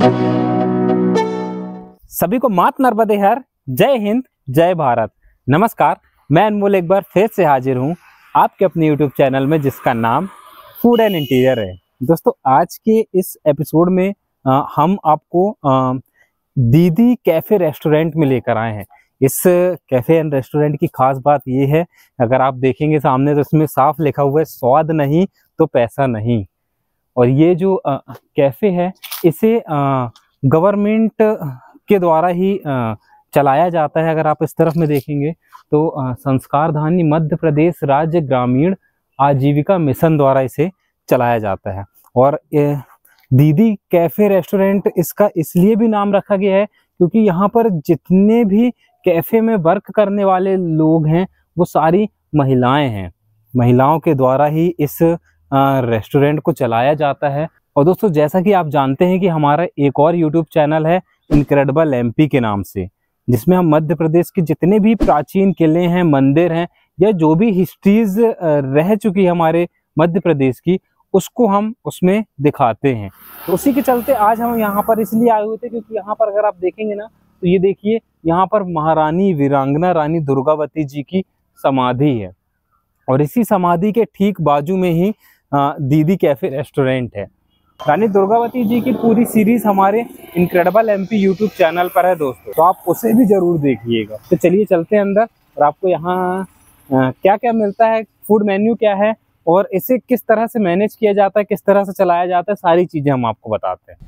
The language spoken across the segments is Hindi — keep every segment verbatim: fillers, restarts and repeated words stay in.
सभी को मात नर्मदे हर, जय हिंद, जय भारत। नमस्कार, मैं अनमोल एक बार फिर से हाजिर हूँ आपके अपने यूट्यूब चैनल में जिसका नाम फूड एंड इंटीरियर है। दोस्तों, आज के इस एपिसोड में आ, हम आपको आ, दीदी कैफ़े रेस्टोरेंट में लेकर आए हैं। इस कैफ़े एंड रेस्टोरेंट की खास बात ये है, अगर आप देखेंगे सामने तो इसमें साफ लिखा हुआ है, स्वाद नहीं तो पैसा नहीं। और ये जो आ, कैफ़े है इसे गवर्नमेंट के द्वारा ही आ, चलाया जाता है। अगर आप इस तरफ में देखेंगे तो आ, संस्कारधानी मध्य प्रदेश राज्य ग्रामीण आजीविका मिशन द्वारा इसे चलाया जाता है। और ए, दीदी कैफ़े रेस्टोरेंट इसका इसलिए भी नाम रखा गया है क्योंकि यहाँ पर जितने भी कैफ़े में वर्क करने वाले लोग हैं वो सारी महिलाएं हैं। महिलाओं के द्वारा ही इस रेस्टोरेंट को चलाया जाता है। और दोस्तों, जैसा कि आप जानते हैं कि हमारा एक और यूट्यूब चैनल है इनक्रेडिबल एमपी के नाम से, जिसमें हम मध्य प्रदेश के जितने भी प्राचीन किले हैं, मंदिर हैं या जो भी हिस्ट्रीज रह चुकी है हमारे मध्य प्रदेश की, उसको हम उसमें दिखाते हैं। तो उसी के चलते आज हम यहाँ पर इसलिए आए हुए थे क्योंकि यहाँ पर अगर आप देखेंगे ना तो ये देखिए, यहाँ पर महारानी वीरांगना रानी दुर्गावती जी की समाधि है। और इसी समाधि के ठीक बाजू में ही दीदी कैफ़े रेस्टोरेंट है। रानी दुर्गावती जी की पूरी सीरीज हमारे इनक्रेडिबल एमपी यूट्यूब चैनल पर है दोस्तों, तो आप उसे भी जरूर देखिएगा। तो चलिए चलते हैं अंदर और आपको यहाँ क्या क्या मिलता है, फूड मेन्यू क्या है और इसे किस तरह से मैनेज किया जाता है, किस तरह से चलाया जाता है, सारी चीजें हम आपको बताते हैं।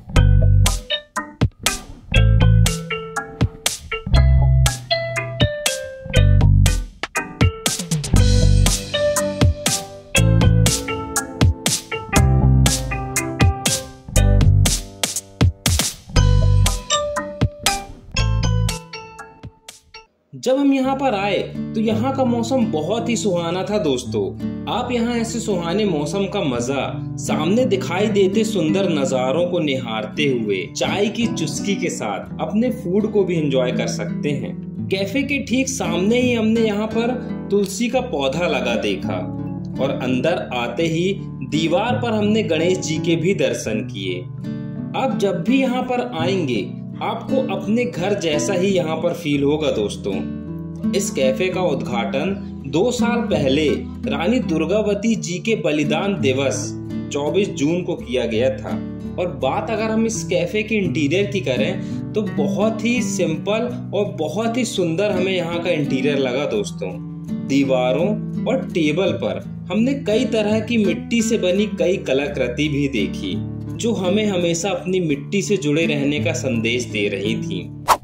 जब हम यहाँ पर आए तो यहाँ का मौसम बहुत ही सुहाना था दोस्तों। आप यहाँ ऐसे सुहाने मौसम का मजा सामने दिखाई देते सुंदर नजारों को निहारते हुए चाय की चुस्की के साथ अपने फूड को भी एंजॉय कर सकते हैं। कैफे के ठीक सामने ही हमने यहाँ पर तुलसी का पौधा लगा देखा और अंदर आते ही दीवार पर हमने गणेश जी के भी दर्शन किए। अब जब भी यहाँ पर आएंगे आपको अपने घर जैसा ही यहाँ पर फील होगा दोस्तों। इस कैफे का उद्घाटन दो साल पहले रानी दुर्गावती जी के बलिदान दिवस चौबीस जून को किया गया था। और बात अगर हम इस कैफे के इंटीरियर की करें तो बहुत ही सिंपल और बहुत ही सुंदर हमें यहाँ का इंटीरियर लगा दोस्तों। दीवारों और टेबल पर हमने कई तरह की मिट्टी से बनी कई कलाकृति भी देखी जो हमें हमेशा अपनी मिट्टी से जुड़े रहने का संदेश दे रही थी।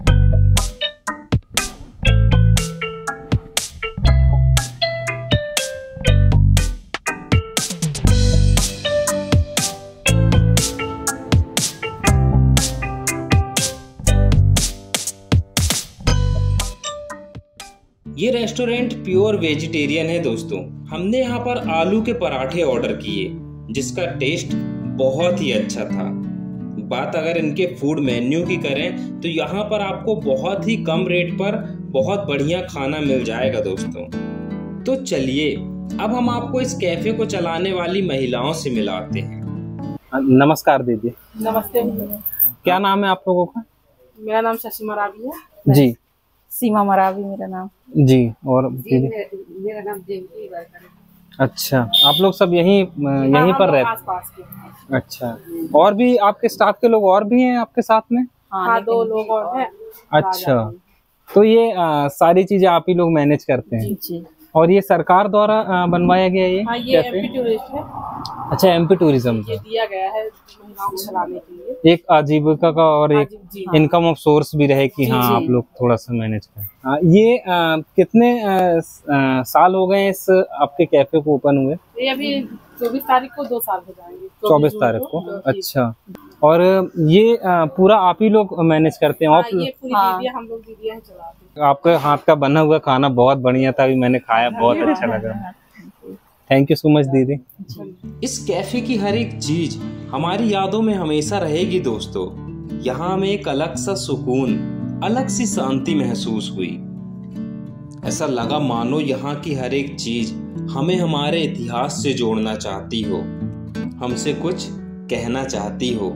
ये रेस्टोरेंट प्योर वेजिटेरियन है दोस्तों। हमने यहाँ पर आलू के पराठे ऑर्डर किए जिसका टेस्ट बहुत ही अच्छा था। बात अगर इनके फूड मेन्यू की करें तो यहाँ पर आपको बहुत ही कम रेट पर बहुत बढ़िया खाना मिल जाएगा दोस्तों। तो चलिए अब हम आपको इस कैफे को चलाने वाली महिलाओं से मिलाते हैं। नमस्कार दीदी। नमस्ते। क्या नाम है आप लोगों का? मेरा नाम शशि मरावी है जी। सीमा मरावी मेरा नाम जी। और दीदी? मेरा नाम देवकी। अच्छा, आप लोग सब यहीं यहीं पर रहते? आस-पास के। अच्छा, और भी आपके स्टाफ के लोग और भी हैं आपके साथ में? हाँ, दो लोग और हैं। अच्छा, तो ये आ, सारी चीजें आप ही लोग मैनेज करते हैं? जी जी। और ये सरकार द्वारा बनवाया गया ये? हाँ, ये एमपी टूरिस्ट है। अच्छा, एमपी टूरिज्म ये दिया गया है महिलाओं को चलाने के लिए, एक आजीविका का और एक इनकम ऑफ सोर्स भी रहे कि हाँ आप लोग थोड़ा सा मैनेज करें। ये आ, कितने आ, आ, साल हो गए इस आपके कैफे को ओपन हुए? ये अभी चौबीस तारीख को दो साल हो जाएंगे। चौबीस तारीख को? अच्छा, और ये आ, पूरा आप ही लोग मैनेज करते हैं? हाँ, ये पूरी दीदियां हम लोग दीदियां चलाते हैं। आपके हाथ का बना हुआ खाना बहुत बढ़िया था, अभी मैंने खाया, बहुत अच्छा लगा। थैंक यू सो मच दीदी। इस कैफे की हर एक चीज हमारी यादों में हमेशा रहेगी दोस्तों। यहाँ हमें एक अलग सा सुकून, अलग सी शांति महसूस हुई। ऐसा लगा मानो यहाँ की हर एक चीज हमें हमारे इतिहास से जोड़ना चाहती हो, हमसे कुछ कहना चाहती हो।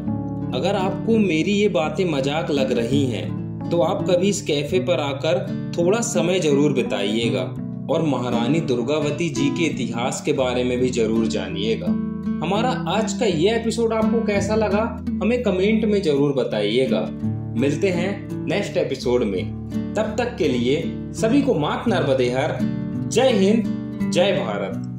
अगर आपको मेरी ये बातें मजाक लग रही हैं, तो आप कभी इस कैफे पर आकर थोड़ा समय जरूर बिताइएगा और महारानी दुर्गावती जी के इतिहास के बारे में भी जरूर जानिएगा। हमारा आज का ये एपिसोड आपको कैसा लगा, हमें कमेंट में जरूर बताइएगा। मिलते हैं नेक्स्ट एपिसोड में। तब तक के लिए सभी को मात नर्मदे हर। जय हिंद, जय भारत।